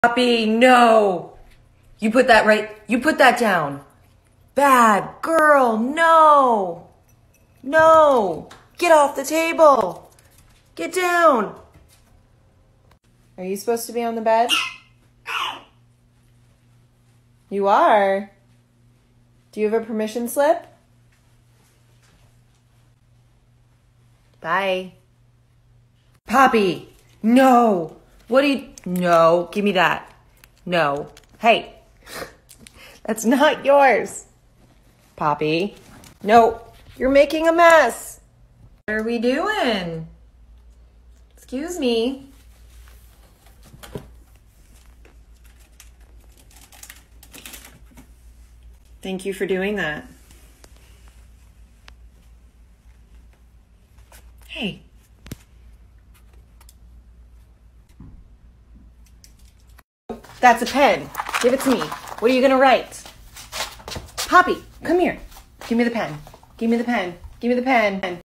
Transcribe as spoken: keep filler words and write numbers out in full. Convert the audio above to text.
Poppy, no! You put that right, you put that down. Bad girl, no! No! Get off the table! Get down! Are you supposed to be on the bed? You are? Do you have a permission slip? Bye. Poppy, no! What do you, no, give me that. No. Hey, that's not yours. Poppy, no, you're making a mess. What are we doing? Excuse me. Thank you for doing that. Hey. That's a pen. Give it to me. What are you gonna write? Poppy, come here. Give me the pen. Give me the pen. Give me the pen.